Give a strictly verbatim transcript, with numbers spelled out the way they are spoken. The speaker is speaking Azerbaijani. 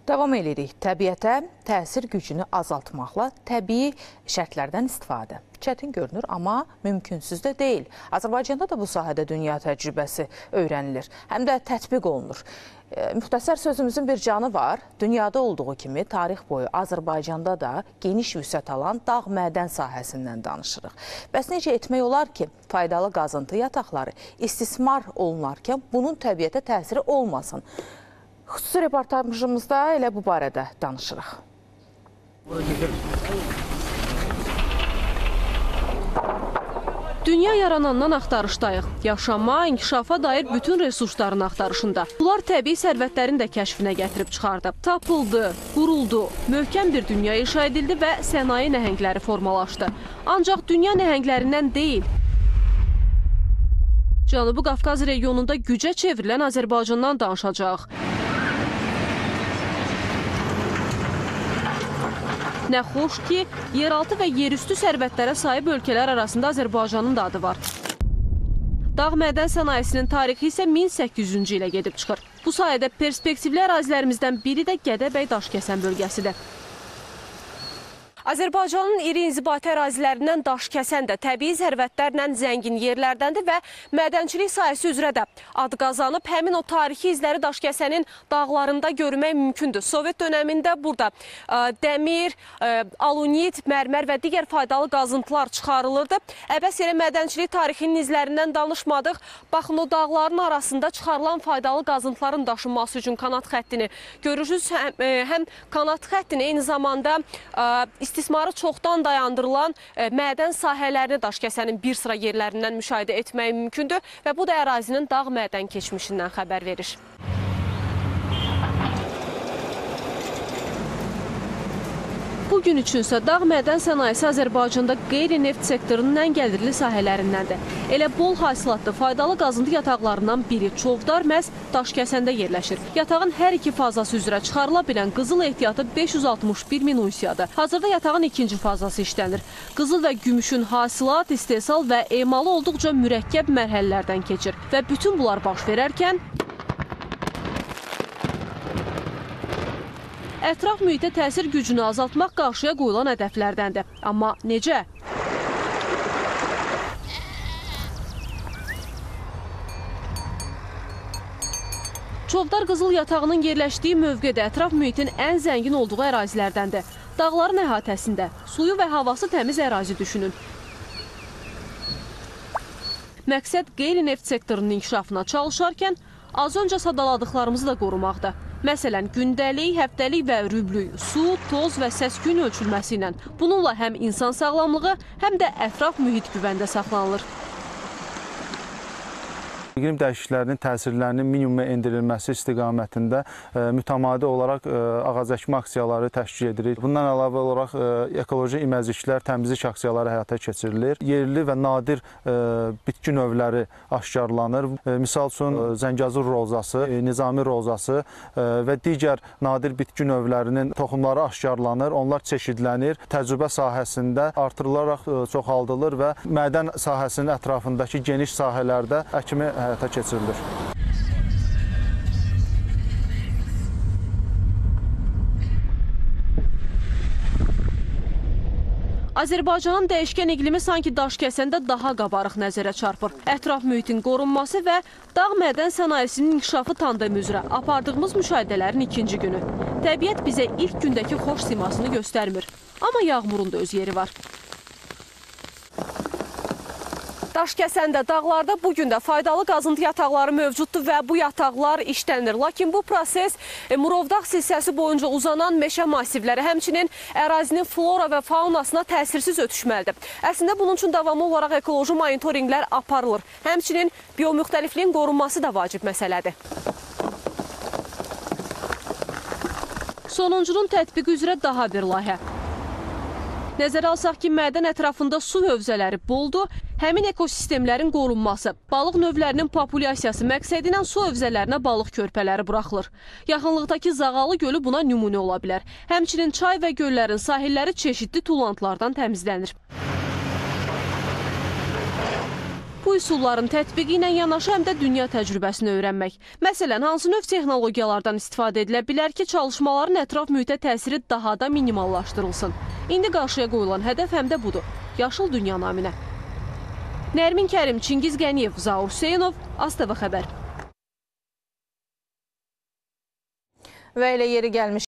Davam edirik. Təbiətə təsir gücünü azaltmaqla təbii şərtlərdən istifadə. Çətin görünür, amma mümkünsüz də deyil. Azərbaycanda da bu sahədə dünya təcrübəsi öyrənilir, həm də tətbiq olunur. E, müxtəsər sözümüzün bir canı var. Dünyada olduğu kimi tarix boyu Azərbaycanda da geniş vüsət alan dağ mədən sahəsindən danışırıq. Bəs necə etmək olar ki, faydalı qazıntı yataqları istismar olunarkən bunun təbiətə təsiri olmasın? Xüsusi reportajımızda elə bu barədə danışırıq. Dünya yaranandan axtarışdayıq. Yaşama, inkişafa dair bütün resursların axtarışında. Bunlar təbii sərvətlərin də kəşfinə gətirib çıxardı. Tapıldı, quruldu, möhkəm bir dünya inşa edildi və sənaye nəhəngləri formalaşdı. Ancaq dünya nəhənglərindən deyil, Cənubi Qafqaz regionunda gücə çevrilən Azərbaycandan danışacaq. Nə xoş ki, yeraltı və yerüstü sərvətlərə sahib ölkələr arasında Azərbaycanın da adı var. Dağ mədən sənayesinin tarixi isə min səkkiz yüzüncü ilə gedib çıxır. Bu sayədə perspektivli ərazilərimizdən biri də Gədəbəy Daşkəsən bölgəsidir. Azərbaycanın iri inzibati ərazilərindən Daşkəsən də təbii sərvətlərlə zəngin yerlərdəndir və mədənçilik sahəsi üzrə də ad qazanıb. Həmin o tarixi izləri Daşkəsənin dağlarında görmək mümkündür. Sovet dönəmində burada ə, dəmir, ə, alunit, mərmər və digər faydalı qazıntılar çıxarılırdı. Əbəs yerə mədənçilik tarixinin izlərindən danışmadıq. Baxın, o dağların arasında çıxarılan faydalı qazıntıların daşınması üçün kanat xəttini görürsünüz. Həm, ə, həm kanat xəttini eyni zamanda ə, istismarı çoxdan dayandırılan e, mədən sahələrini Daşkəsənin bir sıra yerlərindən müşahidə etmək mümkündür və bu da ərazinin dağ mədən keçmişindən xəbər verir. Bugün üçünsə dağ mədən sənayesi Azərbaycanda qeyri-neft sektorunun ən gəlirli sahələrindəndir. Elə bol hasilatlı faydalı qazıntı yataqlarından biri Çovdar məhz Daşkəsəndə yerləşir. Yatağın hər iki fazası üzrə çıxarıla bilən qızıl ehtiyatı beş yüz altmış bir min unsiyadır. Hazırda yatağın ikinci fazası işlənir. Qızıl və gümüşün hasilat, istehsal və emalı olduqca mürəkkəb mərhələlərdən keçir və bütün bunlar baş verərkən ətraf mühitə təsir gücünü azaltmaq qarşıya qoyulan hədəflərdəndir. Amma necə? Çovdar qızıl yatağının yerləşdiyi mövqedə ətraf mühitin ən zəngin olduğu ərazilərdəndir. Dağların əhatəsində suyu və havası təmiz ərazi düşünün. Məqsəd qeyri-neft sektorunun inkişafına çalışarkən az öncə sadaladıqlarımızı da qorumaqdır. Məsələn, gündəlik, həftəlik və rüblük, su, toz və səs-küyün ölçülməsi ilə. Bununla həm insan sağlamlığı, həm də ətraf mühit güvəndə saxlanılır. İqlim dəyişikliklərinin təsirlərinin minimuma endirilməsi istiqamətində e, mütəmadi olaraq e, ağac əkmə aksiyaları təşkil edilir. Bundan əlavə olaraq e, ekoloji iməciklər, təmizlik aksiyaları həyata keçirilir. Yerli və nadir e, bitki növləri aşkarlanır. E, misal üçün e, Zəngəzur rozası, e, Nizami rozası e, və digər nadir bitki növlərinin toxumları aşkarlanır. Onlar çeşidlənir. Təcrübə sahəsində artırılaraq e, çoxaldılır və mədən sahəsinin ətrafındakı geniş sahələrdə əkimi həyata keçirilir. Azərbaycanın dəyişkən iqlimi sanki Daşkəsəndə daha qabarıq nəzərə çarpır. Ətraf mühitin qorunması və dağ mədən sənayesinin inkişafı tandemi üzrə apardığımız müşahidələrin ikinci günü. Təbiət bizə ilk gündəki xoş simasını göstərmir. Amma yağmurun da öz yeri var. Daşkəsəndə, dağlarda bugün də faydalı qazıntı yataqları mövcuddur və bu yataqlar işlənir. Lakin bu proses e, Murovdağ silsəsi boyunca uzanan meşə massivləri, həmçinin ərazinin flora və faunasına təsirsiz ötüşməlidir. Əslində bunun üçün davamlı olaraq ekoloji monitorinqlər aparılır. Həmçinin biomüxtəlifliyin qorunması da vacib məsələdir. Sonuncunun tətbiqi üzrə daha bir layihə. Nəzərə alsaq ki, mədən ətrafında su hövzələri boldur, həmin ekosistemlərin qorunması, balıq növlərinin populyasiyası məqsədi ilə su hövzələrinə balıq körpələri buraxılır. Yaxınlıqdakı Zağalı gölü buna nümunə ola bilər. Həmçinin çay və göllərin sahilləri çeşidli tullantılardan təmizlənir. Bu bu üsulların tətbiqi ilə yanaşı həm də dünya təcrübəsini öyrənmək. Məsələn, hansı növ texnologiyalardan istifadə edilə bilər ki, çalışmaların ətraf mühitə təsiri daha da minimallaşdırılsın. İndi qarşıya qoyulan hədəf həm də budur. Yaşıl dünya naminə. Nərmin Kərim, Çingiz Qəniyev, Zaur Hüseynov, A S T V xəbər. Və elə yeri gəlmiş